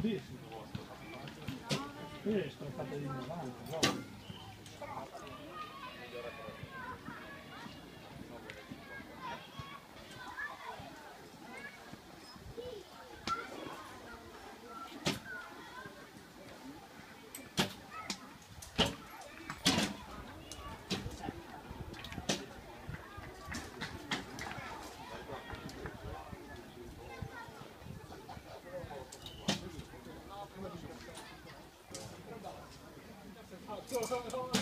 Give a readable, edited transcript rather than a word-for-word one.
Sì, sto fatto di 90, no? Go, go, go.